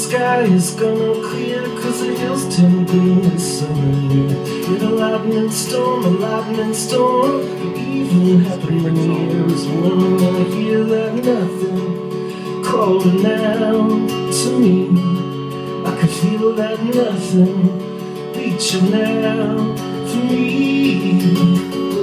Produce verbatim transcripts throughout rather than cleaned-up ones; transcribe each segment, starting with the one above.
sky is gonna clear, cause the hills turn green this summer near. In a lightning storm, a lightning storm, it even happened when years when I hear that nothing calling out to me. I could feel that nothing reaching out for me.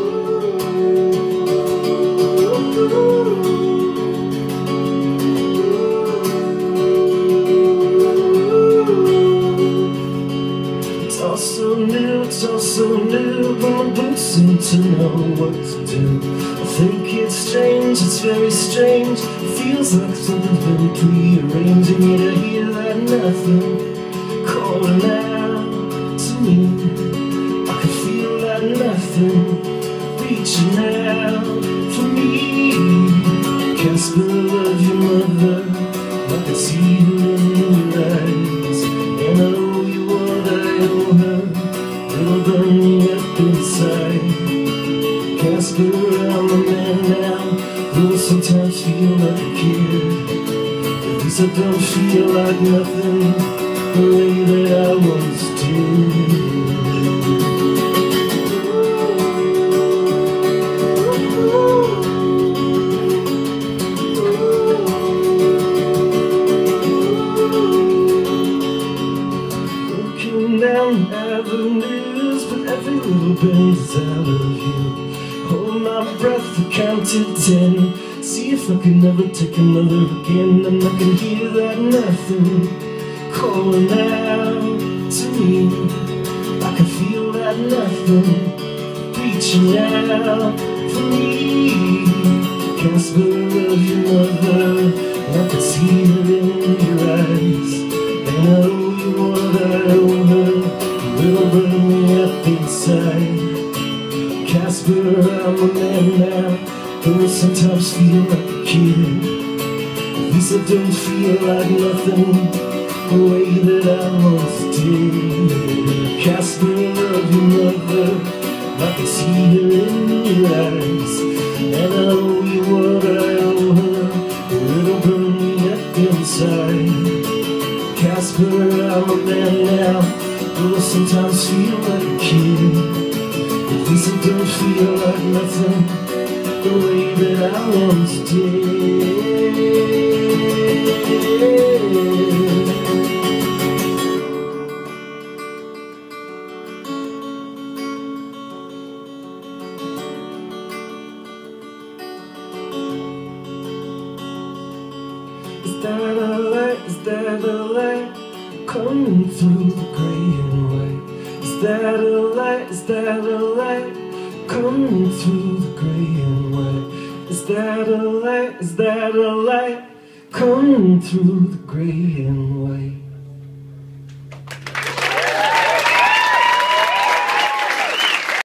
It's all so new, it's all so new, but my boots seem to know what to do. I think it's strange, it's very strange. It feels like something's been prearranged, and yet I hear that nothing calling out to me. I can feel that nothing reaching out for me. Kasper, love your mother, I can see her in your eyes, and I owe you what I owe her. It'll burn me up inside. Kasper, I'm a man now, though I sometimes feel like a kid. At least I don't feel like nothing the way that I once did. Down avenues, but every little bend is out of you. Hold my breath, I count to ten, see if I can never take another again. And I can hear that nothing calling out to me. I can feel that nothing reaching out for me. Kasper, love your mother, I can see her in your eyes, and I owe you what I owe her. It'll burn me up inside. Kasper, I'm a man now, though I sometimes feel like a kid. At least I don't feel like nothing the way that I once did. Kasper, love your mother, I can see her in your eyes, and I owe you what I owe her. It'll burn me up inside. Kasper, I'm a man now, though I sometimes feel like a kid. At least I don't feel like nothing the way that I once did. Is that a light, is that a light coming through the gray and white? Is that a light, is that a light coming through the gray and white? Is that a light, is that a light coming through the gray and white?